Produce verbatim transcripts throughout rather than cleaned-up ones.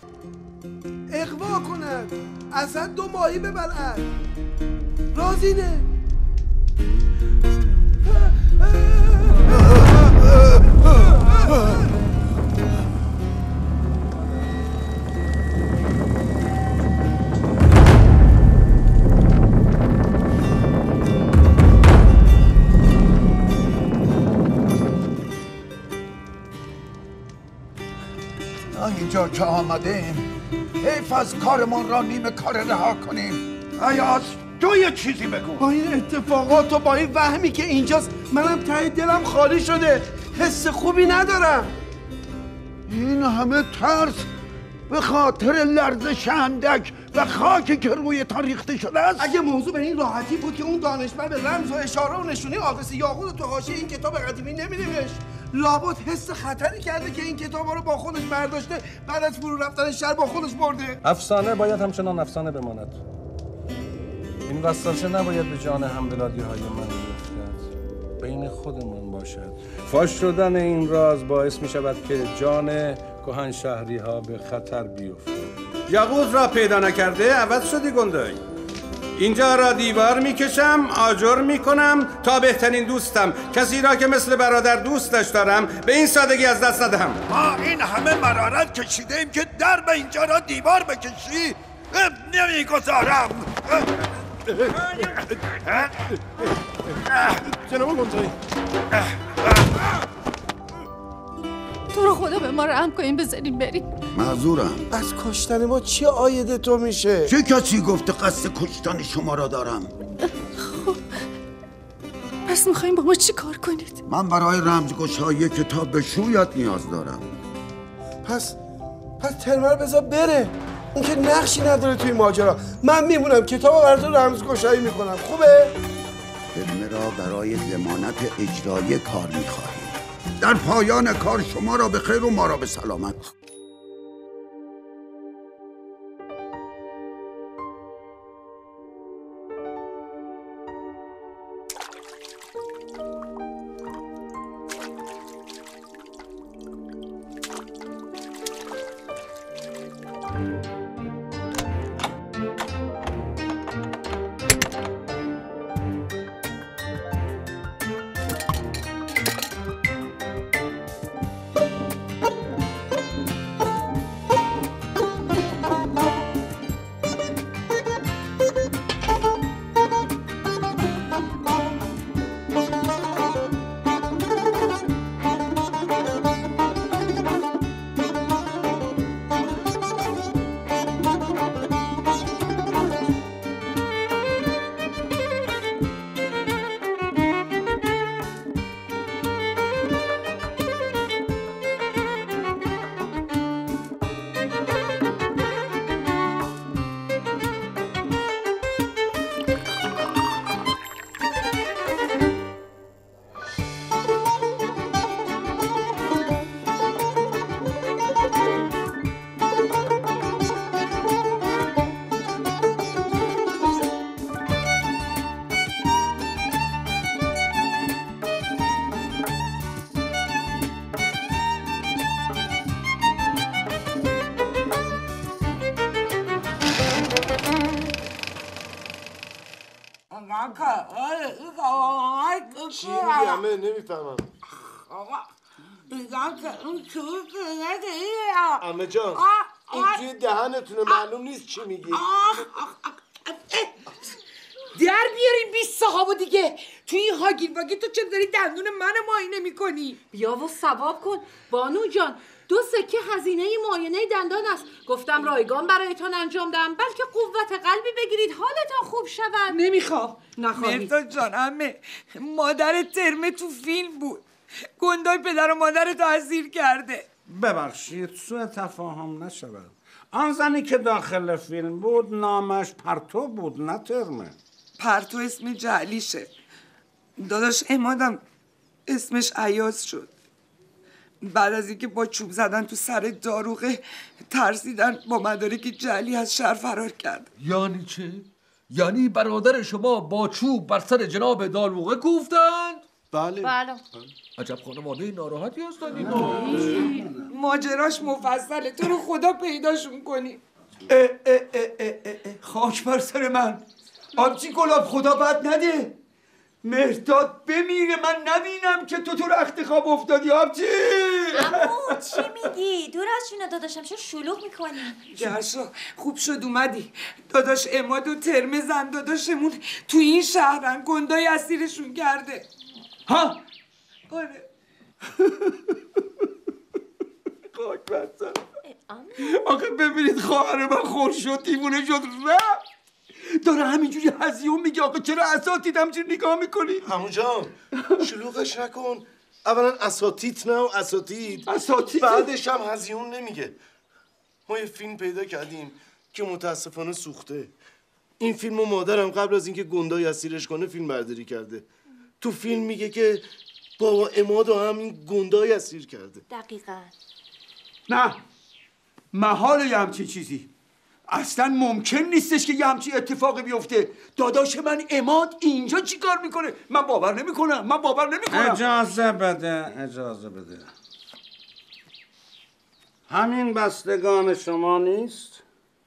اغوا کند، اصلا دو ماهی ببرد. رازینه. اینجا که آمدیم حیف از کارمان را نیمه کار رها کنیم. ایاز تو یه چیزی بگو. با این اتفاقات و با این وهمی که اینجاست منم ته دلم خالی شده، حس خوبی ندارم. این همه ترس به خاطر لرزش اندک و خاکی که روی تان ریخته شده است. اگه موضوع به این راحتی بود که اون دانشمند به رمز و اشاره و نشونی آدرس یاقوت تو حاشیه این کتاب قدیمی نمی‌نوشت. لابد حس خطری کرده که این کتاب رو با خودش برداشته، بعد از فرو رفتن شهر با خودش برده. افسانه باید همچنان افسانه بماند. این وسوسه نباید به جان همبلادی های من بیفتد، بین خودمون باشد. فاش شدن این راز باعث می شود که جان کهن شهری ها به خطر بیفتد. یاقوت را پیدا نکرده عوض شدی گندای. اینجا را دیوار میکشم، آجر میکنم تا بهترین دوستم، کسی را که مثل برادر دوستش دارم، به این سادگی از دست ندهم. ما این همه مرارت کشیدیم که در به اینجا را دیوار بکشی؟ نمیگذارم. جناب گنجایی، تو رو خدا به ما رحم کنیم، بذاریم بریم. معذورم. از کشتن ما چی عاید تو میشه؟ چه کسی گفته قصد کشتن شما را دارم؟ خب پس میخواییم با ما چی کار کنید؟ من برای رمزگشایی کتاب به شویت نیاز دارم. پس پس ترمه رو بذار بره، اون که نقشی نداره توی ماجرا. من میمونم کتاب رو برای تو رمزگشایی میکنم. خوبه؟ ترمه را برای ضمانت اجرای کار میخواهیم. در پایان کار شما را به خیر و ما را به سلامت. چی میگی همه نمیفهمم. آقا میگم که اون چوب که ایه عمه جان این توی دهنتونه معلوم نیست چی میگی. در بیاریم بیست صحابو دیگه. توی این هاگیر واگیر تو چرا داری دندون من معاینه میکنی؟ بیا و ثواب کن بانو جان، دو سکه هزینه معاینه دندان است. گفتم رایگان برایتان انجام دهم بلکه قوت قلبی بگیرید حالتان خوب شود. نمیخوام. نخواهی. مرتا جان همه مادر ترمه تو فیلم بود، گندای پدر و مادرتو اسیر کرده. ببخشید سوء تفاهم نشود. آن زنی که داخل فیلم بود نامش پرتو بود نه ترمه. پرتو اسم جعلیشه. داداش امادم اسمش عیاز شد. بعد از اینکه با چوب زدن تو سر داروغه ترسیدن با مدارک جعلی از شهر فرار کرد. یعنی چه؟ یعنی برادر شما با چوب بر سر جناب داروغه کوفتند؟ بله بله. عجب خانواده ناراحتی هستند اینا. ماجراش مفصله، تو رو خدا پیداشون کنی. اه اه اه اه اه. خاک بر سر من. آبجی گلاب خدا بد نده. مهرداد بمیره من نبینم که تو تو رخت خواب افتادی آبجی. عمو چی میگی؟ دور از جون داداشم چرا شلوغ میکنی؟ جهشا خوب شد اومدی. داداش اماد و ترمزن، داداشمون تو این شهرن، گندای اسیرشون کرده. ها؟ آره. خاک بر سر من. آخه ببینید خواهر من خور شد، دیوونه شد، رفت. داره همینجوری هزیون میگه. آقا چرا اساتید همینجوری نگاه میکنید؟ عمو جان شلوغش نکن. اولا اساتید نه و اساتید اساتید بعدش هم هزیون نمیگه. ما یه فیلم پیدا کردیم که متاسفانه سوخته. این فیلمو مادرم قبل از اینکه گندای اسیرش کنه فیلم برداری کرده. تو فیلم میگه که بابا عماد و همین گندای اسیر کرده. دقیقاً. نه محال یه همچین چیزی. اصلا ممکن نیستش که یه همچین اتفاقی بیفته. داداش من عماد اینجا چی کار میکنه؟ من باور نمیکنم. من باور نمیکنم. اجازه بده اجازه بده. همین بستگان شما نیست؟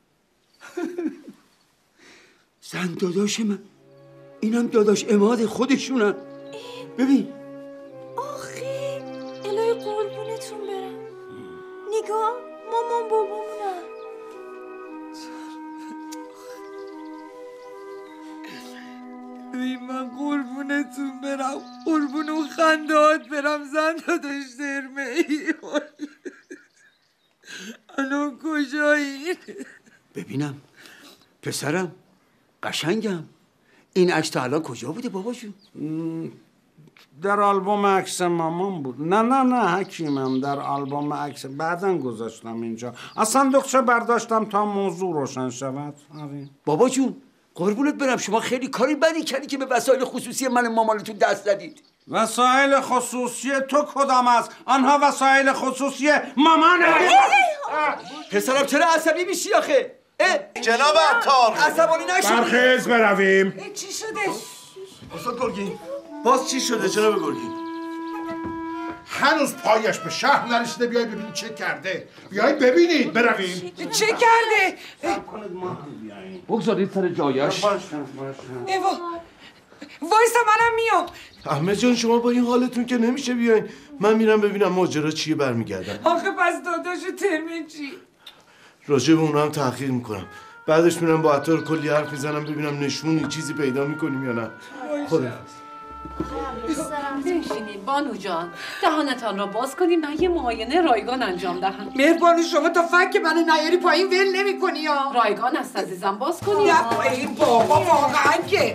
زن داداش من، اینم داداش عماد خودشونن. ببین آخه الهی قربونتون برم. نگاه مامان بابامونم. ببین من قربونتون برم، قربون اون خندهات برم. زن داداش درمه ای الان کجایی؟ ببینم پسرم قشنگم. این عکس تا الان کجا بوده باباشون؟ در آلبوم عکس مامان بود. نه نه نه حکیمم، در آلبوم عکس بعداً گذاشتم اینجا. اصلا دختر برداشتم تا موضوع روشن شود. آره. بابا جون قربونت برم، شما خیلی کاری بدی کردی که به وسایل خصوصی من مامانتون دست زدید. وسایل خصوصی تو کدام است؟ آنها وسایل خصوصی مامانه. پسرم چرا عصبی میشی آخه؟ جناب عطار عصبانی نشو. برخیز برویم. چی شده؟ استاد گرگین باز چی شده جناب گرگین؟ هنوز پایش به شهر نرسیده. بیای ببینید چه کرده. بیای ببینید برویم. چه کرده؟ بگذارید سر جایش. ایوا وایسا منم میام. احمد جان شما با این حالتون که نمیشه بیاین. من میرم ببینم ماجرا چیه برمیگردم. آخه پس داداش ترمه چی؟ راجع به اونا هم تحقیق میکنم. بعدش میرم با عطار کلی حرف میزنم ببینم نشونی چیزی پیدا میکنیم یا نه. خدا بشینید بانو جان، دهانتان را باز کنیم من یه معاینه رایگان انجام دهم. مهربانو شما تا فک منو نیاری پایین ول نمی کنی ها. رایگان است عزیزم، باز کنیم. نه این بابا واقعا که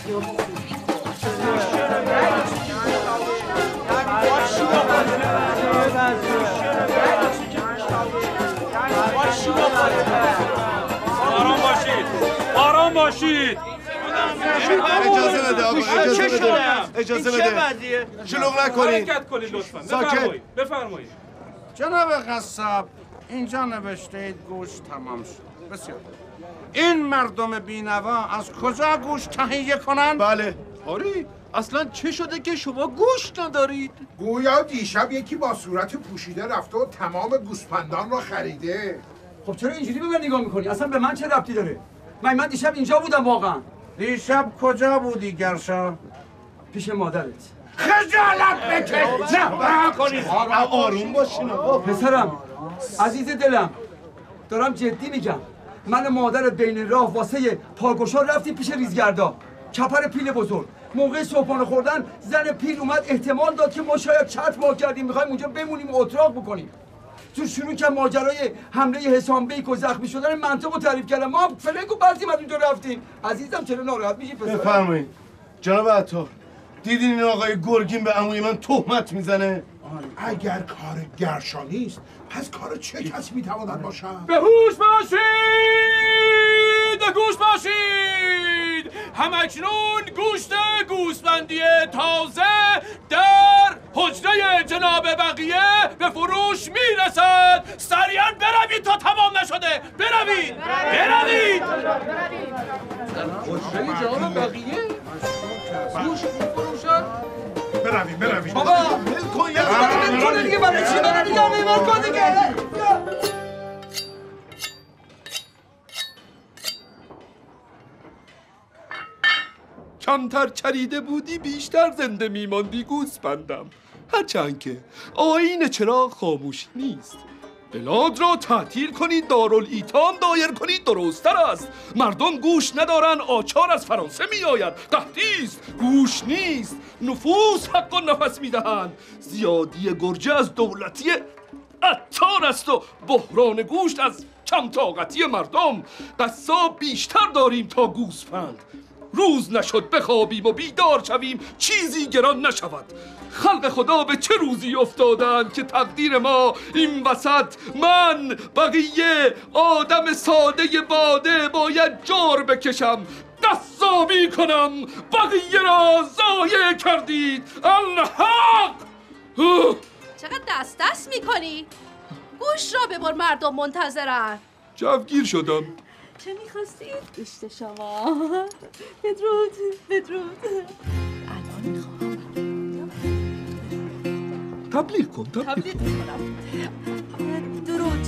آرام باشید آرام باشید. اجازه بده آقا اجازه بده اجازه بده شلوغ نکنید. حرکت کنید لطفا. ساکت. بفرمایید بفرمایید. جناب قصاب اینجا نوشته اید گوش تمام شد. بسیار این مردم بینوا از کجا گوش تهیه کنند؟ بله آری اصلا چه شده که شما گوش ندارید؟ گویا دیشب یکی با صورت پوشیده رفته و تمام گوسپندان را خریده. خب چرا اینجوری به من نگاه میکنی؟ اصلا به من چه ربطی داره؟ من من دیشب اینجا بودم واقعا. دیشب کجا بودی گرشا؟ پیش مادرت. خجالت بکش. نه رها کنید. آروم باشین آقا. پسرم عزیز دلم دارم جدی میگم. من و مادرت بین راه واسه پاگوشا رفتیم پیش ریزگردا. کپر پیل بزرگ. موقع صبحانه خوردن زن پیل اومد احتمال داد که ما شاید چت ما کردیم میخوایم اونجا بمونیم و اتراق بکنیم. تو شروع که ماجرای حمله حسام بیک و زخمی شدن منطقه رو تعریف کردم. ما فلنگ و بلتیم از اونجا رفتیم. عزیزم چرا ناراحت میشی پسر؟ بفرمایید جناب عطار. دیدین این آقای گرگین به عموی من تهمت میزنه؟ اگر کار گرشا نیست پس کار چه کسی میتواند باشد؟ به هوش باشید به گوش باشید. همکنون گوشت گوسفندی تازه در حجره جناب بقیه به فروش میرسد. سریعا بروید تا تمام نشده. بروید بروید. حجره جناب بقیه گوش میفروشن؟ برویم برویم. بابا ول کن یه ذره ول کن دیگه. برای چی برای دیگه ول کن دیگه. کمتر چریده بودی بیشتر زنده میماندی گوسفندم. هرچند که آیین چراغ خاموش نیست. بلاد را تعطیل کنید، دارالایتام دایر کنید درست‌تر است. مردم گوش ندارن، آچار از فرانسه می آید. قحطی است، گوش نیست. نفوس حق و نفس می دهند. زیادی گرجه از دولتی عطار است و بحران گوشت از کم طاقتی مردم. قصاب بیشتر داریم تا گوسفند. روز نشد بخوابیم و بیدار شویم چیزی گران نشود. خلق خدا به چه روزی افتادند که تقدیر ما این وسط من بقیه آدم ساده باده باید جار بکشم، دستابی کنم. بقیه را ضایع کردید. الحق. چقدر دست دست میکنی؟ گوش را ببر، مردم منتظرن. جوگیر شدم. چه میخواستید؟ گوشت شما. بدرود بدرود. الان میخوام تبلیغ کن. تبلیغ میکنم. درود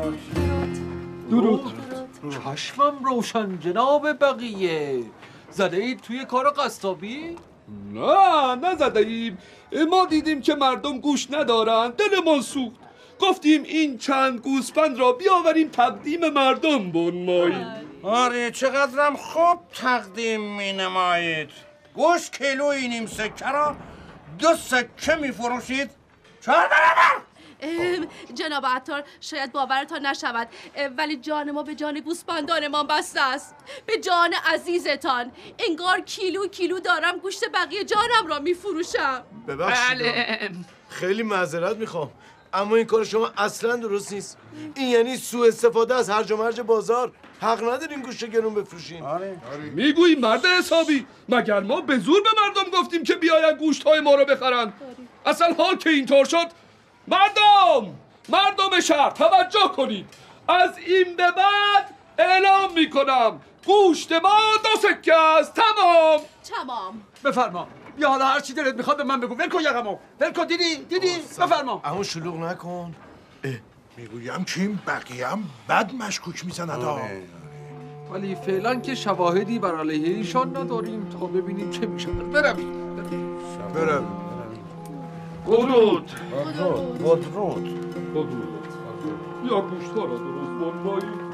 درود. درود. چشمم روشن جناب بقیه. زده اید توی کار قصابی؟ نه نزده ایم. ما دیدیم که مردم گوش ندارن، دلمان سوخت. گفتیم این چند گوسفند را بیاوریم تقدیم مردم بنماییم. آره چقدرم خوب تقدیم می نمایید. گوش کیلوی نیم سکه را دو سکه می فروشید. چهار برابر. جناب عطار شاید باورتان نشود ولی جان ما به جان گوسفندانمان بسته است، به جان عزیزتان. انگار کیلو کیلو دارم گوشت بقیه جانم را می فروشم. ببخشید بله. خیلی معذرت میخوام اما این کار شما اصلا درست نیست. این یعنی سوء استفاده از هرج و مرج بازار. حق ندارین گوشت گرون بفروشین. آره. میگویی مرد حسابی، مگر ما به زور به مردم گفتیم که بیاین گوشت های ما رو بخرن؟ اصلا حال که اینطور شد. مردم مردم شهر توجه کنید. از این به بعد اعلام میکنم گوشت ما دو سکه است. تمام تمام. بفرما. یا حالا هر چی دلت میخواد به من بگو. ول کن یقمو. ول کن. دیدی دیدی بفرما. اما شلوغ نکن. میگویم که این بقیه هم بد مشکوک میزند. ولی فعلا که شواهدی بر علیه ایشان نداریم تا ببینیم چه میشود. برویم برویم. بدرود. بدرود. بدرود. بدرود. یا گوشت ها را درست بنماییم.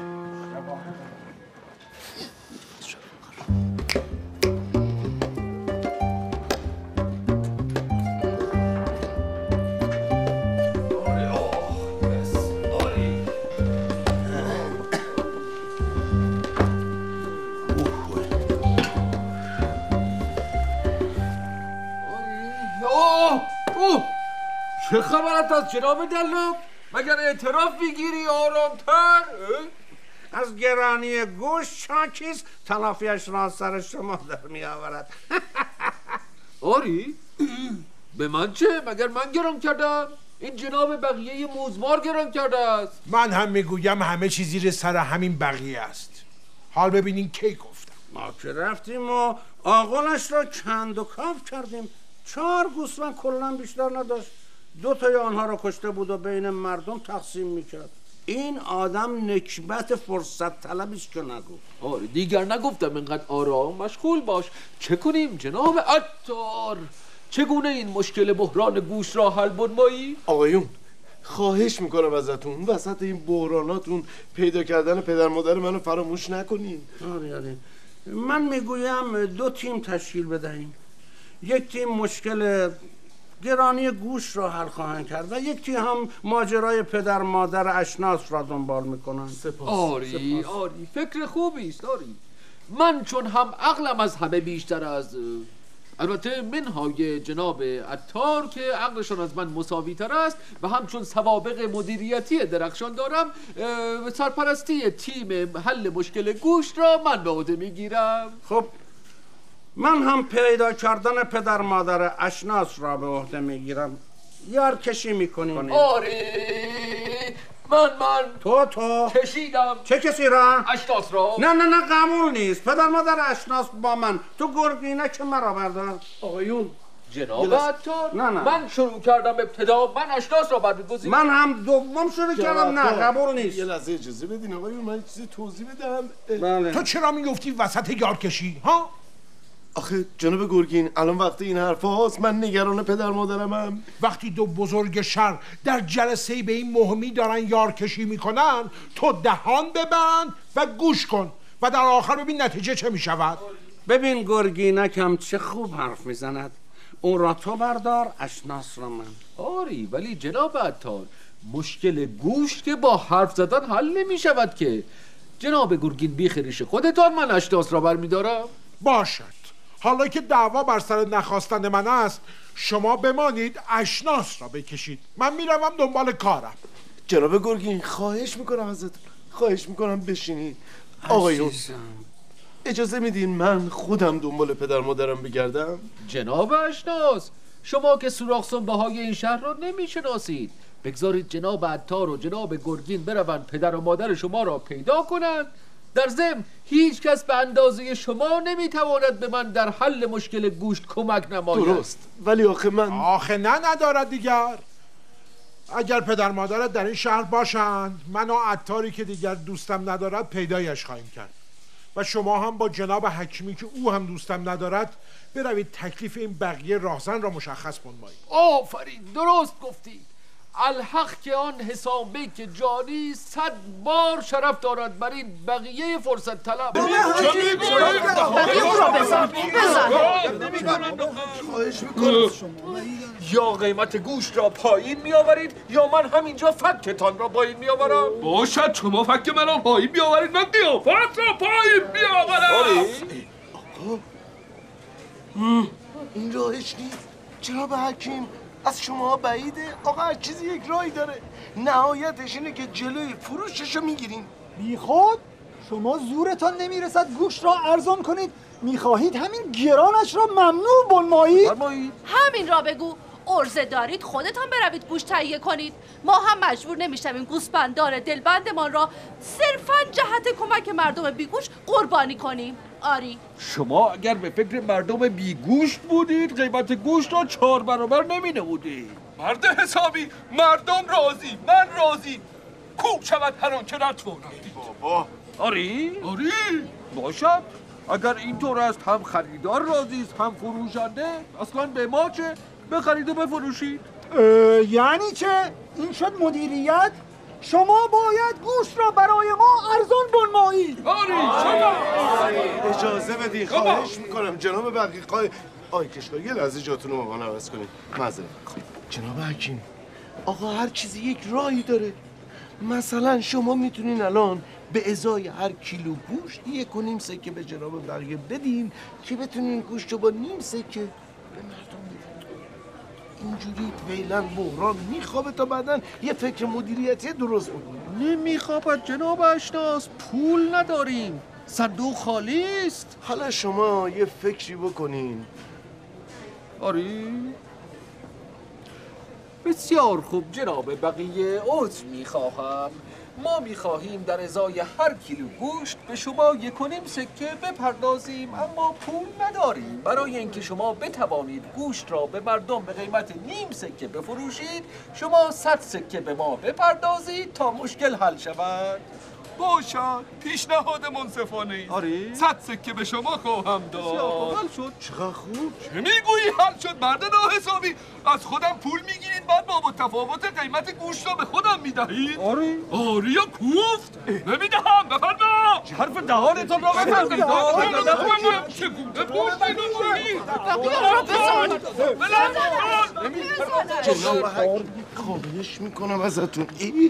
چه خبرت از جناب دلو؟ مگر اعتراف میگیری آرامتر؟ از گرانی گوشت چاکیز تلافیش را سر شما در می آورد. آری؟ به من چه؟ مگر من گران کردم؟ این جناب بقیه موزمار گران کرده است. من هم میگویم همه چیز زیر سر همین بقیه است. حال ببینین کی گفتم. ما که رفتیم و آقلش را کند و کاف کردیم. چهار گوسفند کلا بیشتر نداشت. دو تای آنها را کشته بود و بین مردم تقسیم میکرد. این آدم نکبت فرصت طلبی است که نگو. آره دیگر نگفتم اینقدر آرام مشغول باش. چه کنیم جناب عطار؟ چگونه این مشکل بحران گوش را حل بنمایی؟ آقایون خواهش میکنم ازتون وسط این بحراناتون پیدا کردن پدر مادر منو فراموش نکنین. آره آره من میگویم دو تیم تشکیل بدهیم. یک تیم مشکل گرانی گوش را حل خواهند کرد و یک تیم هم ماجرای پدر مادر اشناس را دنبال میکنند. سپاس. آری سپاس. آری فکر خوبی است. آری من چون هم عقلم از همه بیشتر از البته منهای جناب عطار که عقلشان از من مساوی تر است و همچون سوابق مدیریتی درخشان دارم سرپرستی تیم حل مشکل گوش را من به عهده میگیرم. خب من هم پیدا کردن پدر مادر اشناس را به عهده میگیرم. یار کشی میکنیم. آره من من تو تو کشیدم. چه کسی را؟ اشناس را. نه نه نه قبول نیست. پدر مادر اشناس با من. تو گرگینه که مرا بردار. آقایون جناب عطار نه نه من شروع کردم ابتدا. من اشناس را برمی‌گزینم. من هم دوم شروع کردم. نه قبول نیست. یه لحظه اجازه بدین آقایون من چیزی توضیح بدم. بله. تو چرا میگفتی وسط یارکشی ها؟ آخه جناب گرگین الان وقت این حرف هاست، من نگران پدر مادرمم. وقتی دو بزرگ شر در جلسه به این مهمی دارن یارکشی میکنن، تو دهان ببند و گوش کن و در آخر ببین نتیجه چه میشود. ببین گرگینکم چه خوب حرف میزند. اون را تو بردار، اشناس را من. آری ولی جناب عطار، مشکل گوشت که با حرف زدن حل نمی شود که. جناب گرگین بیخریش خودتان، من اشناس را برمیدارم. باشد. حالا که دعوا بر سر نخواستن من است، شما بمانید اشناس را بکشید. من میروم دنبال کارم. جناب گرگین خواهش میکنم ازتون، خواهش میکنم بشینید. آقایون اجازه میدین من خودم دنبال پدر مادرم بگردم؟ جناب اشناس، شما که سوراخ سنبه‌های این شهر را نمیشناسید. بگذارید جناب عطار و جناب گرگین بروند پدر و مادر شما را پیدا کنند. در ضمن هیچ کس به اندازه شما نمیتواند به من در حل مشکل گوشت کمک نماید. درست، ولی آخه من آخه نه ندارد دیگر. اگر پدر مادرت در این شهر باشند، من و عطاری که دیگر دوستم ندارد پیدایش خواهیم کرد و شما هم با جناب حکیمی که او هم دوستم ندارد بروید تکلیف این بقیه راهزن را مشخص کنمایید. آفرین، درست گفتید. الحق که آن حسابه که جانی صد بار شرف دارد بر این بقیه فرصت طلب. خواهش میکنم یا قیمت گوشت را پایین میآورید یا من همینجا فکتان را پایین میآورم. باشد شما فک من را پایین میآورید، من قیافت را پایین میآورم. این راهش نیست جناب حکیم. از شما بعیده. آقا هر چیزی یک راهی داره. نهایتش اینه که جلوی فروششو میگیرین. بی خود شما زورتان نمیرسد گوشت را ارزان کنید، میخواهید همین گرانش را ممنوع بنمایید؟ همین را بگو. عرضه دارید خودتان بروید گوشت تهیه کنید. ما هم مجبور نمیشویم گوسفندان دلبندمان را صرفاً جهت کمک مردم بیگوش قربانی کنیم. آری شما اگر به فکر مردم بیگوشت بودید قیمت گوشت را چهار برابر نمی نمودید. مرد حسابی، مردم راضی، من راضی. کو شود هر آنچه نتواند. بابا آری؟ آری باشد. اگر اینطور است هم خریدار راضی است هم فروشنده. اصلا به ما چه؟ بخرید و بفروشید. یعنی چه؟ این شد مدیریت؟ شما باید گوشت را برای ما ارزان بنمایید. آری شما اجازه بدین، خواهش میکنم جناب بقیه. خواهش آی کشکار یه لحظه جاتون رو با من عوض کنید. معذرت. جناب حکیم، آقا هر چیزی یک راهی داره. مثلا شما میتونین الان به ازای هر کیلو گوشت یک و نیم سکه به جناب بقیه بدین که بتونین گوشت رو با نیم سکه به مردم بدین. اینجوری فعلا بحران میخوابه تا بعدن یه فکر مدیریتی درست بکنیم. نمیخوابد جناب اشناس، پول نداریم، صندوق خالی است. حالا شما یه فکری بکنین. آری؟ بسیار خوب جناب بقیه، عذر میخواهم. ما میخواهیم در ازای هر کیلو گوشت به شما یک و نیم سکه بپردازیم، اما پول نداریم. برای اینکه شما بتوانید گوشت را به مردم به قیمت نیم سکه بفروشید، شما صد سکه به ما بپردازید تا مشکل حل شود. باشد، پیشنهاد منصفانه ای. آره؟ صد سکه به شما خواهم داد. حل شد. چقدر خوب. چه میگویی حل شد مرد ناحسابی؟ از خودم پول میگیرید بعد با متفاوت قیمت گوشت را به خودم میدهید؟ آره. آره یا کوفت؟ نمیدهم، بفرما. حرف دهانتان را بفرمایید. چگونه پول میدهید؟ جناب حکیم خواهش میکنم ازتون. ای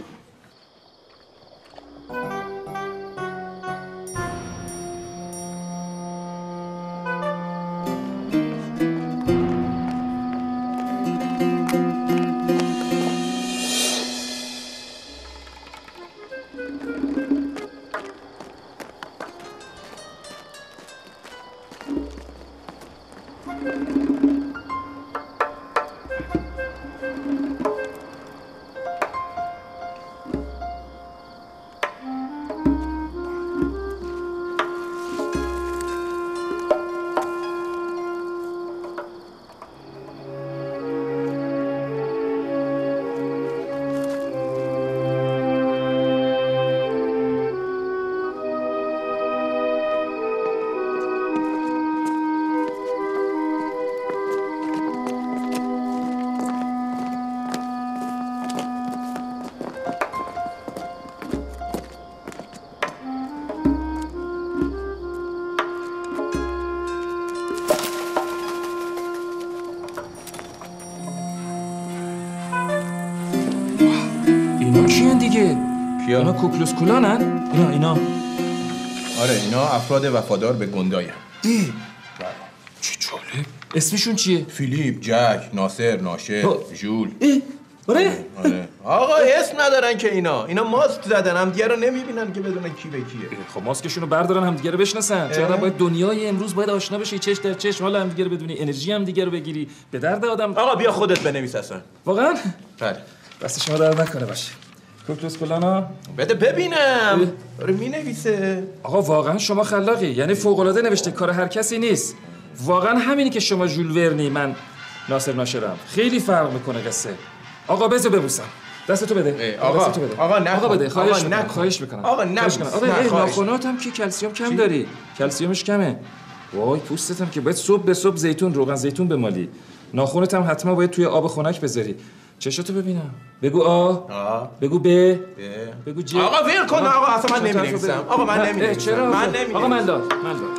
کیان دیگه؟ کیا؟ اینا کوکلوس کلانن؟ اینا اینا آره اینا افراد وفادار به گنداین. ای چه جالب. اسمشون چیه؟ فیلیپ، جک، ناصر، ناشر، ژول. ای آره؟ آره. آقا اسم ندارن که اینا. اینا ماسک زدن، هم دیگه رو نمیبینن که بدون کی به کیه. خب ماسکشون رو بردارن هم دیگه رو بشناسن. چرا باید دنیای امروز باید آشنا بشی، چش در چش، حالا هم دیگه رو بدونی، انرژی هم دیگه رو بگیری. به درد آدم. آقا بیا خودت بنویس اصلا. واقعا؟ بله. دست شما درد نکنه باشه. کوکلوس کلانا بده ببینم. داره مینویسه. آقا واقعا شما خلاقی، یعنی فوق العاده نوشته، کار هر کسی نیست. واقعا همینی که شما ژول ورنی، من ناصر ناشرم. خیلی فرق میکنه قصه. آقا بزو ببوسم. دستتو بده. آقا دستتو بده. آقا نه. آقا بده. خواهش آقا میکنم. خواهش میکنم. آقا نه. آقا این ناخنات هم که کلسیم کم داری. کلسیمش کمه. وای پوستت هم که باید صبح به صبح زیتون، روغن زیتون بمالی. ناخنت هم حتما باید توی آب خنک بذاری. چشاتو ببینم. بگو آ. آ. بگو ب. ب. بگو ج. آقا ول کن. آقا اصلا من نمی‌نویسم. آقا من نمی‌نویسم. چرا؟ من نمی‌نویسم. آقا من داد. من داد.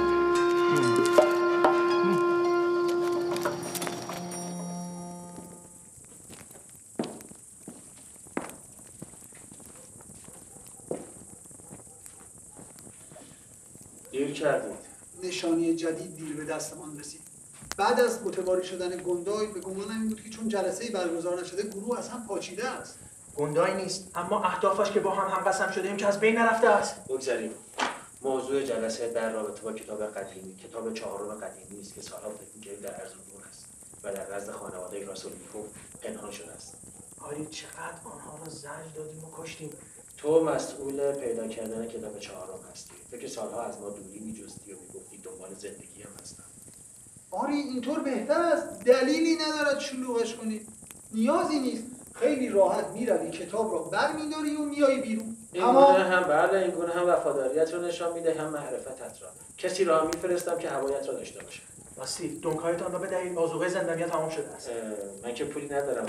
دیر کردید. نشانی جدید دیر به دستمان رسید. بعد از متواری شدن گندای به گمانم این بود که چون جلسه‌ای برگزار نشده گروه از هم پاچیده است. گندای نیست، اما اهدافش که با هم هم قسم شدیم که از بین نرفته است. بگذاریم. موضوع جلسه در رابطه با کتاب قدیمی، کتاب چهارم قدیمی است که سالها فکر می‌کردیم در ارزگان است و در نزد خانواده راسولنیکوف پنهان شده است. آری چقدر آنها را زجر دادیم و کشتیم. تو مسئول پیدا کردن کتاب چهارم هستی. تو که سالها از ما دوری می‌جستی و می‌گفتی دنبال زندگی هم هستم. آری اینطور بهتر است. دلیلی ندارد شلوغش کنید. نیازی نیست. خیلی راحت میروی کتاب را برمی‌داری و میای بیرون. این گونه هم بله، این گونه هم وفاداریت رو نشان میده، هم معرفتت را. کسی را میفرستم که هوایت را داشته باشه. راستی دونکایتان را بدهید، آذوقه زندانی‌ها تمام شده است. من که پولی ندارم.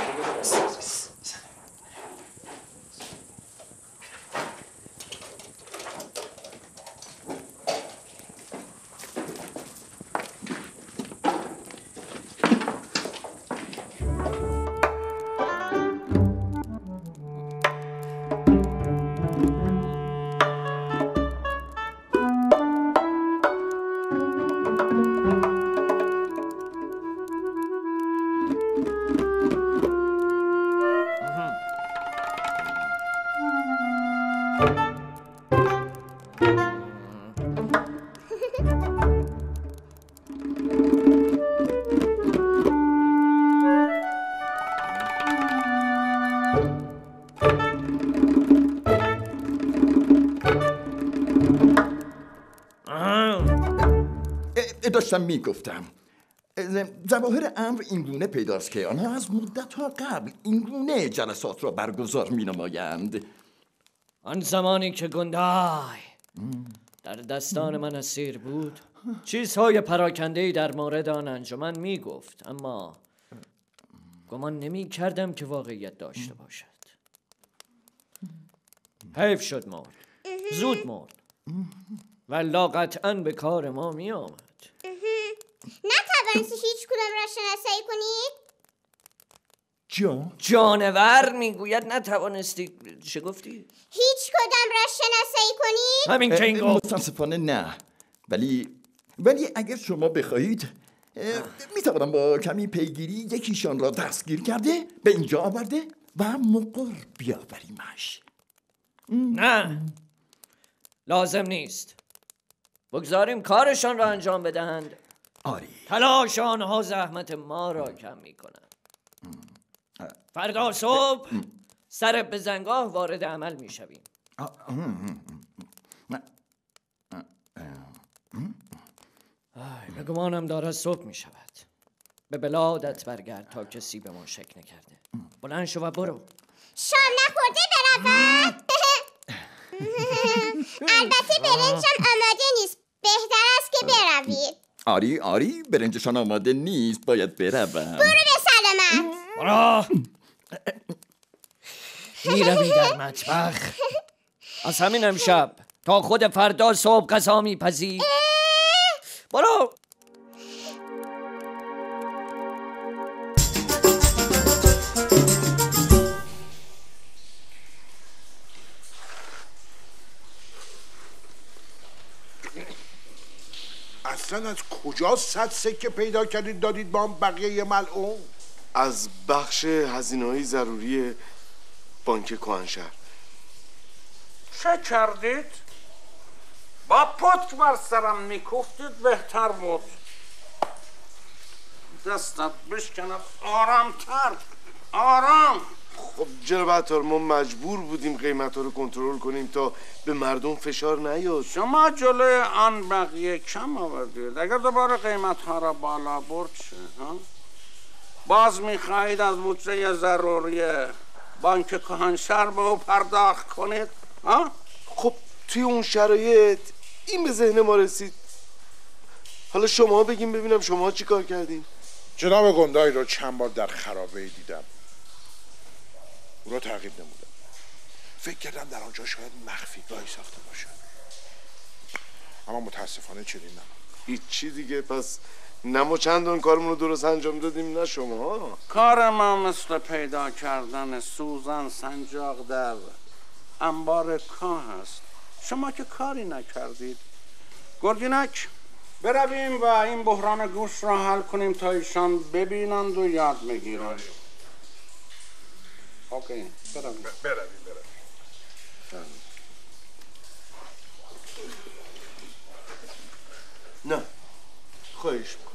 داشتم میگفتم ظواهر امر اینگونه پیداست که آنها از مدت‌ها قبل اینگونه جلسات را برگزار می‌نمایند. آن زمانی که گندای در دستان من اسیر بود چیزهای پراکنده‌ای در مورد آن انجمن میگفت، اما گمان نمی کردم که واقعیت داشته باشد. حیف شد مرد، زود مرد، والله قطعاً به کار ما می آمد. نتوانستی هیچ کدام را شناسایی کنید؟ جان؟ جانور میگوید نتوانستی. چه گفتی؟ هیچ کدام را شناسایی کنید؟ همین که این گفت. متاسفانه نه، ولی ولی اگر شما بخواهید میتوانم با کمی پیگیری یکیشان را دستگیر کرده به اینجا آورده و مقر بیاوریمش. نه لازم نیست، بگذاریم کارشان را انجام بدهند. آری تلاش آنها زحمت ما را کم می کنند. فردا صبح سر به زنگاه وارد عمل می شویم. به گمانم دارد صبح می شود. به بلادت برگرد تا کسی به ما شک نکرده. بلند شو و برو. شام نخورده بروم؟ البته برنجم آماده نیست، بهتر است که بروید. آری آری برنجشان آماده نیست، باید بروم. برو به سلامت. برو. می روی در مطبخ از همین امشب تا خود فردا صبح غذا می پزی. برو. اصلا از کجا صد سکه پیدا کردید دادید با هم بقیه ملعون؟ از بخش هزینه‌های ضروری بانک کهنشهر. چه کردید؟ با پتک بر سرم میکوفتید بهتر بود. دستت بشکنم آرامتر. آرام. خب جناب عطار ما مجبور بودیم قیمت ها رو کنترل کنیم تا به مردم فشار نیاد. شما جلوی آن بقیه کم آوردید. اگر دوباره قیمت ها را بالا برد شه باز میخواهید از بودجه ضروری بانک کهنشهر به او پرداخت کنید؟ ها؟ خب توی اون شرایط این به ذهن ما رسید. حالا شما بگیم ببینم شما چی کار کردین؟ جناب گندای رو چند بار در خرابه دیدم، او را تعقیب نمودم. فکر کردم در آنجا شاید مخفیگاهی ساخته باشد، اما متاسفانه چنین نبود. هیچی دیگه. پس نه ما چندان کارمون رو درست انجام دادیم نه شما. کار ما مثل پیدا کردن سوزن سنجاق در انبار کاه است. شما که کاری نکردید. گرگینک برویم و این بحران گوشت را حل کنیم تا ایشان ببینند و یاد بگیرند. اوکی برویم برویم برویم نه خواهش میکنم.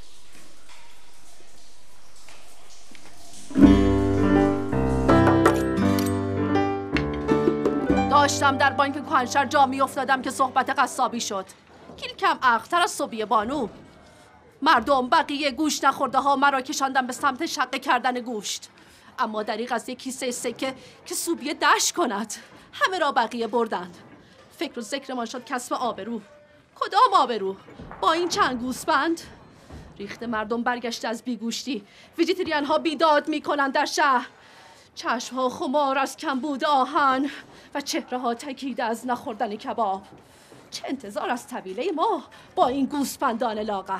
داشتم در بانک کهنشهر جا می افتادم که صحبت قصابی شد. کلکم عقل‌تر از صبیه بانو. مردم بقیه گوشت نخورده ها مرا کشاندن به سمت شقه کردن گوشت، اما دریغ از یک کیسه سکه که سوبیه دشت کند همه را بقیه بردند. فکر و ذکرمان شد کسب آبرو. کدام آبرو؟ با این چند گوسفند؟ ریخت مردم برگشته از بیگوشتی. ویژیتریان ها بیداد می کنند در شهر. چشم ها خمار از کمبود آهن و چهره ها تکیده از نخوردن کباب. چه انتظار از طویله ما با این گوسفندان لاغر؟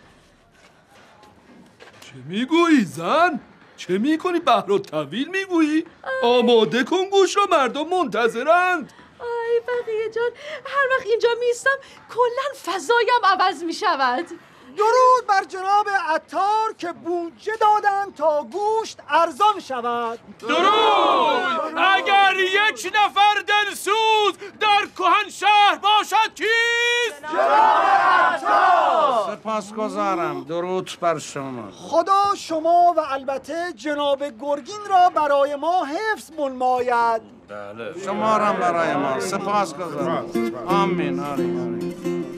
چه میگویی زن؟ چه میکنی؟ بحر و طویل میگویی؟ آماده کن گوش را، مردم منتظرند. آی بقیه جان، هر وقت اینجا میستم کلا فضایم عوض میشود. درود بر جناب عطار که بودجه دادن تا گوشت ارزان شود. درود! اگر یک نفر دلسوز در کهنشهر باشد کیست؟ جناب عطار! سپاسگزارم. درود بر شما. خدا شما و البته جناب گرگین را برای ما حفظ بنماید. بله شما را برای ما. سپاسگزارم. آمین. آمین.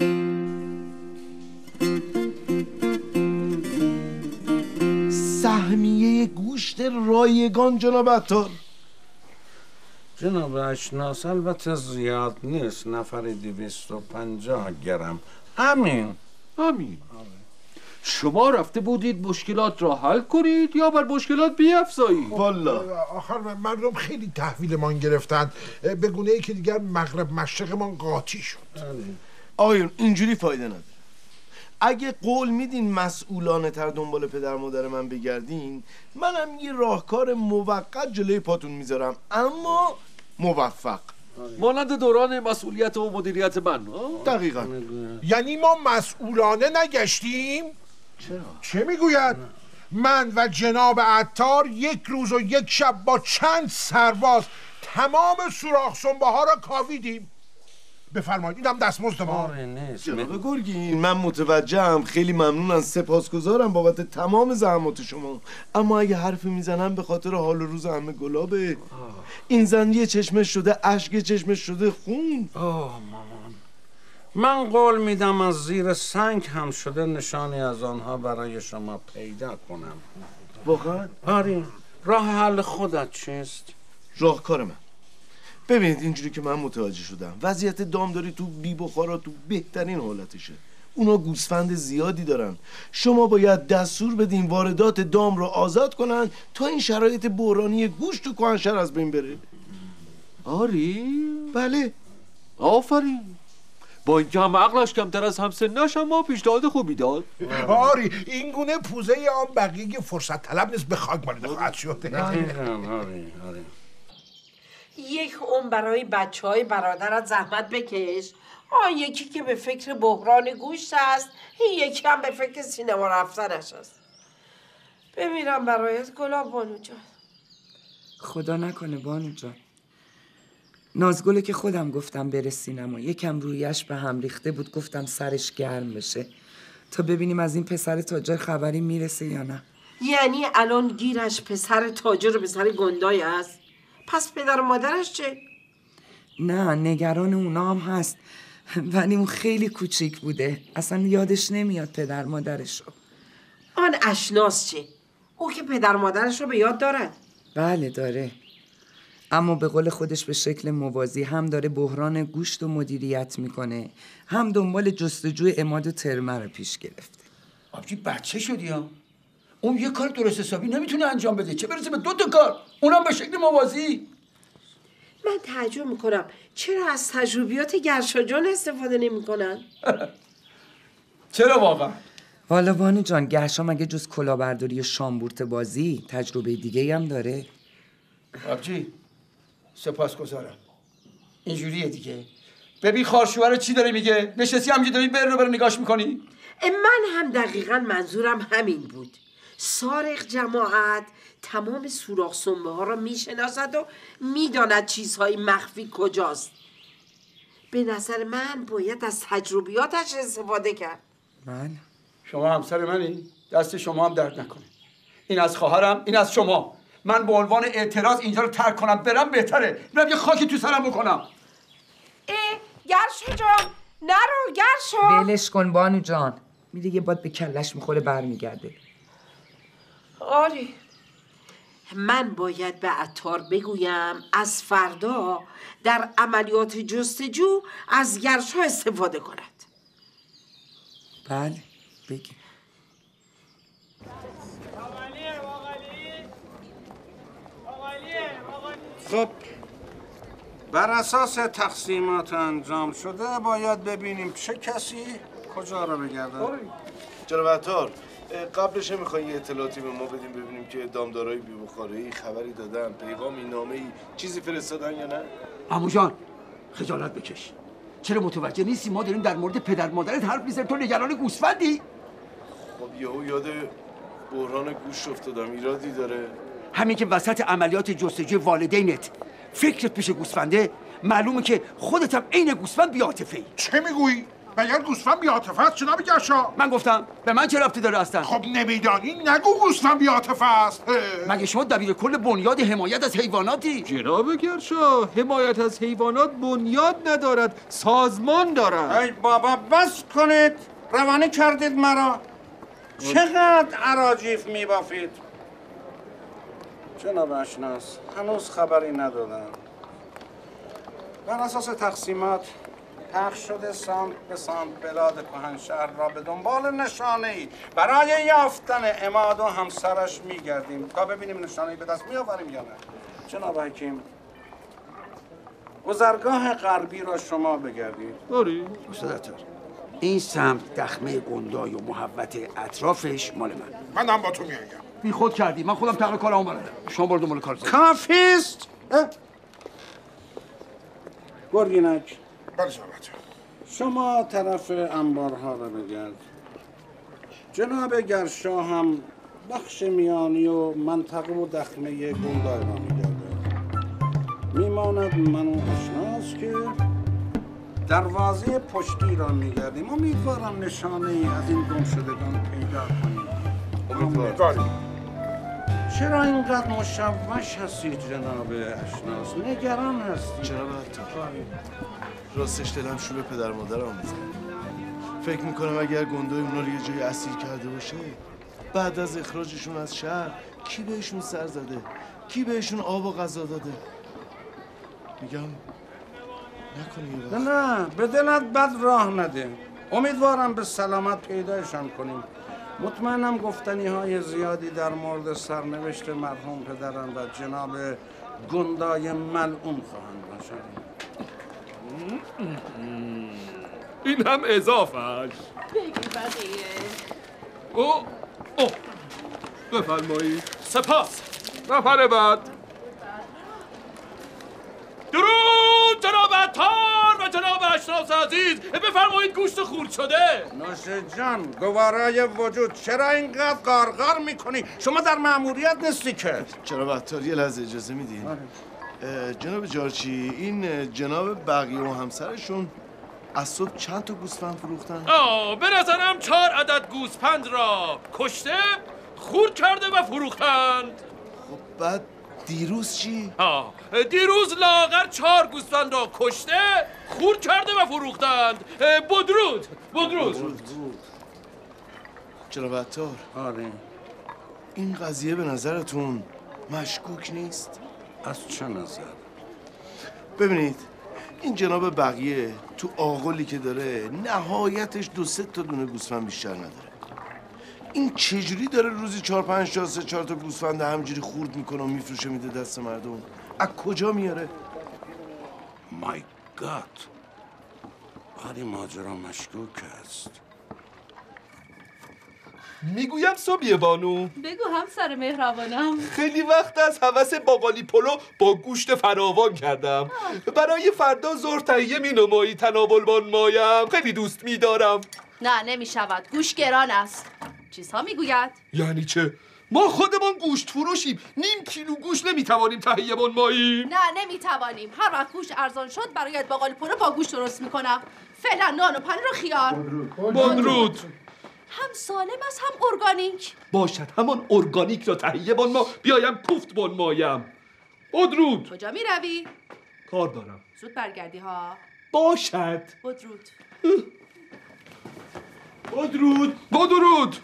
سهمیه گوشت رایگان جناب عطار. جناب اشناس البته زیاد نیست، نفری دویست و پنجاه گرم. همین همین. شما رفته بودید مشکلات را حل کنید یا بر مشکلات بیفزایید؟ والا آخر مردم خیلی تحویلمان گرفتند، به گونه ای که دیگر مغرب مشرقمان قاطی شد. آقایون اینجوری فایده نداره. اگه قول میدین مسئولانه تر دنبال پدر مادر من بگردین، منم یه راهکار موقت جلوی پاتون میذارم اما موفق، مانند دوران مسئولیت و مدیریت من. دقیقا. یعنی ما مسئولانه نگشتیم؟ چرا؟ چه میگوید؟ من و جناب عطار یک روز و یک شب با چند سرباز تمام سوراخ سنبه ها را کاویدیم. بفرمایید اینم دستمزد ما. جناب گرگین من متوجهم، خیلی ممنونم، سپاسگزارم بابت تمام زحمات شما، اما اگه حرفی میزنم به خاطر حال و روز همه گلابه. این زن یه چشمش شده اشک، چشمش شده خون. آه مامان، من قول میدم از زیر سنگ هم شده نشانی از آنها برای شما پیدا کنم. واقعا؟ آره. راه حل خودت چیست؟ راهکار من، ببینید اینجوری که من متوجه شدم وضعیت دامداری تو بی بخارا تو بهترین حالتشه. اونا گوسفند زیادی دارن. شما باید دستور بدین واردات دام رو آزاد کنن تا این شرایط بحرانی گوشت تو کهنشهر از بین بره. آری؟ بله. آفرین. با اینکه هم عقلش کمتر از همسنش اما پیشنهاد خوبی داد. آری این گونه پوزه آن بقیه فرصت طلب نیست، به خاک مالیده خواهد شد. آری آری. یک عمر برای بچه های برادرت زحمت بکش، آن یکی که به فکر بحران گوشت است، این یکی هم به فکر سینما رفتنش است. بمیرم برایت گلاب بانو جان. خدا نکنه بانو جان. نازگله که خودم گفتم بره سینما، یکم رویش به هم ریخته بود، گفتم سرش گرم بشه تا ببینیم از این پسر تاجر خبری میرسه یا نه. یعنی الان گیرش پسر تاجر و پسر گندای است؟ پس پدر و مادرش چه؟ نه نگران اونا هم هست، ولی اون خیلی کوچیک بوده، اصلا یادش نمیاد پدر مادرش رو. آن اشناس چه؟ او که پدر مادرش رو به یاد دارد. بله داره، اما به قول خودش به شکل موازی هم داره بحران گوشت و مدیریت میکنه، هم دنبال جستجوی عماد و ترمه رو پیش گرفته. آبجی بچه شدی ها؟ اون یه کار درست حسابی نمیتونه انجام بده، چه برسه به دو تا کار، اونم به شکل موازی. من تعجب میکنم چرا از تجربیات گرشا جان استفاده نمیکنن؟ چرا واقعا؟ والا بانو جان، گرشا مگه جز کلاهبرداری و شامبورت بازی تجربه دیگه هم داره؟ آبجی سپاسگزارم. اینجوریه دیگه. ببین خارشوهر چی داره میگه؟ نشستی همینجا داری بر رو بر نگاش میکنی؟ من هم دقیقا منظورم همین بود. سارق جماعت تمام سوراخ سنبه ها را میشناسد و میداند چیزهای مخفی کجاست. به نظر من باید از تجربیاتش استفاده کرد. من؟ شما همسر منی؟ دست شما هم درد نکنه. این از خواهرم، این از شما. من به عنوان اعتراض اینجا رو ترک کنم برم بهتره. برم یه خاکی تو سرم بکنم. اه گرشا جان نرو گرشا. ولش کن بانو جان، میره یه باد به کلش میخوره برمیگرده. آری من باید به عطار بگویم از فردا در عملیات جستجو از گرشا استفاده کند. بله بگی. خب بر اساس تقسیمات انجام شده باید ببینیم چه کسی کجا رو بگرده. جناب عطار قبلش میخواین یه اطلاعاتی به ما بدیم ببینیم که دامدارای بی بخاره‌ای خبری دادن، پیغامی، نامه‌ای، چیزی فرستادن یا نه؟ عمو جان خجالت بکش. چرا متوجه نیستی ما داریم در مورد پدر مادرت حرف میزنیم، تو نگران گوسفندی؟ خب یهو یاد بحران گوشت افتادم، ایرادی داره؟ همین که وسط عملیات جستجوی والدینت فکرت پیش گوسفنده، معلومه که خودت هم عین گوسفند بی‌عاطفه‌ای. چه میگویی؟ مگر گوسفند بی‌عاطفه است جناب گرشا؟ من گفتم به من چه ربطی داره اصلا؟ خب نمیدانی نگو گوسفند بی‌عاطفه است. مگه شما دبیر کل بنیاد حمایت از حیواناتی؟ جناب گرشا حمایت از حیوانات بنیاد ندارد، سازمان دارد. ای بابا بس کنید، روانی کردید مرا. چقدر عراجیف میبافید. جناب اشناس هنوز خبری ندادن. بر اساس تقسیمات پخش شده سمت به سمت بلاد کهنشهر را به دنبال نشانه‌ای برای یافتن عماد و همسرش میگردیم تا ببینیم نشانه‌ای به دست میآوریم یا نه. جناب حکیم گذرگاه غربی را شما بگردید. آره استاد عطار، این سمت دخمه گندای و محوط اطرافش مال من. منم با تو میایم. بی خود کردی، من خودم تقریبا کارم بلدم. شما برو دنبال کار. کافیست. گرگینک بله جناب. شما طرف انبارها را بگرد. جناب گرشا هم بخش میانی و منطقه و دخمه گندای را میگرده. میماند من و اشناس که دروازه پشتی را میگردیم. امیدوارم نشانه ای از این گم شدگان پیدا کنیم. امیدواریم. چرا اینقدر مشوش هستید جناب اشناس؟ نگران هستید. جناب عطار راستش دلم شور پدر مادرم میزنه. فکر میکنم اگر گندای اونا رو یه جای اسیر کرده باشه، بعد از اخراجشون از شهر کی بهشون سر زده؟ کی بهشون آب و غذا داده؟ میگم نکنی نه نه به دلت بد راه نده. امیدوارم به سلامت پیدایشان کنیم. مطمئنم گفتنی های زیادی در مورد سرنوشت مرحوم پدرم و جناب گندای ملعون خواهند داشت. این هم اضافهش. بگی بقیه. او او بفرمایید. سپاس. نفر بعد. درود جناب عطار و جناب اشناس شناس عزیز، بفرمایید گوشت خورد شده. نوش جان، گوارای وجود، چرا اینقدر قارقار میکنی؟ شما در مأموریت نیستی که. جناب عطار یه لحظه اجازه میدین؟ جناب جارچی، این جناب بقیه و همسرشون از صبح چند تا گوسفند فروختن؟ آه به نظرم چهار عدد گوسفند را کشته، خورد کرده و فروختند. خب بعد دیروز چی؟ آه دیروز لاغر چهار گوسفند را کشته، خورد کرده و فروختند. بدرود بدرود. جناب عطار. آره. این قضیه به نظرتون مشکوک نیست؟ از چه نظر؟ ببینید این جناب بقیه تو آغلی که داره نهایتش دو سه تا دونه گوسفند بیشتر نداره. این چجوری داره روزی چهار پنج تا سه چهار تا گوسفند همجوری خورد میکنه و میفروشه میده دست مردم؟ از کجا میاره؟ مای گاد، آره ماجرا مشکوک است. میگویم صبیه بانو، بگو همسر مهربانم. خیلی وقت از هوس باقالی پلو با گوشت فراوان کردم. برای فردا ظهر تهیه می نمایی تناول بان مایم. خیلی دوست می دارم. نه نمی شود، گوش گران است. چیزها میگوید؟ یعنی چه؟ ما خودمان گوشت فروشیم، نیم کیلو گوشت نمی توانیم تهیه بان ماییم. نه نمی توانیم. هر وقت گوشت ارزان شد برایت باقالی پلو با گوشت درست میکنم. فعلا نان و پنیر و خیار. بدرود. هم سالم است هم ارگانیک. باشد همان ارگانیک را تهیه بان ما بیایم کوفت بان مایم. بدرود. کجا می روی؟ کار دارم. زود برگردی ها. باشد. بدرود. بدرود. بدرود.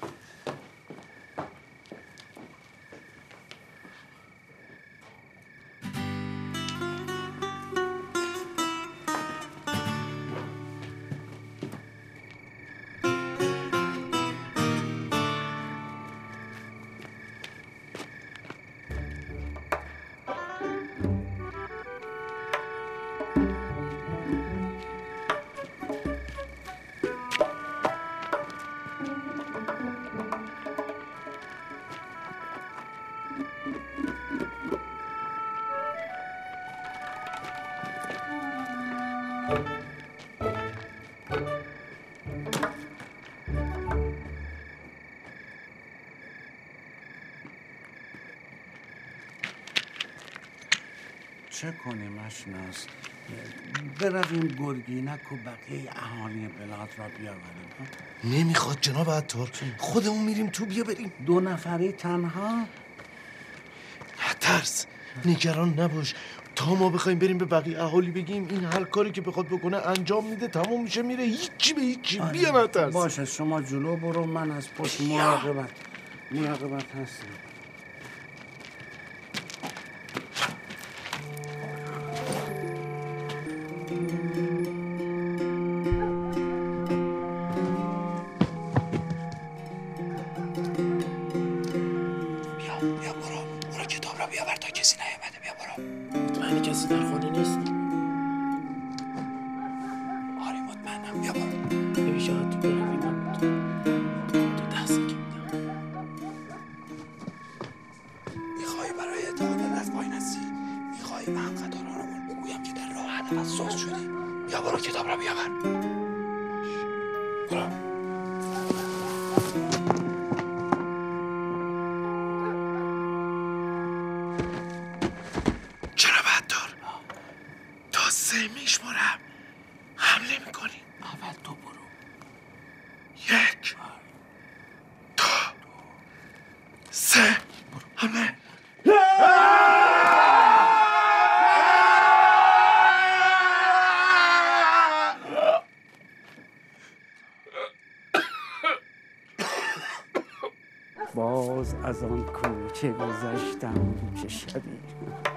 چه کنیم اشناس؟ برویم گرگینک و بقیه اهالی بلاد را بیاوریم. نمیخواد جناب عطار، خودمون میریم تو بیا بریم. دو نفری تنها؟ نترس، نگران نباش. تا ما بخوایم بریم به بقیه اهالی بگیم این هر کاری که بخواد بکنه انجام میده، تموم میشه میره، هیچی به هیچی. آره. بیا نترس. باشه شما جلو برو، من از پشت مراقبت مراقبت هستم. باز از آن کوچه گذشتم چه شبی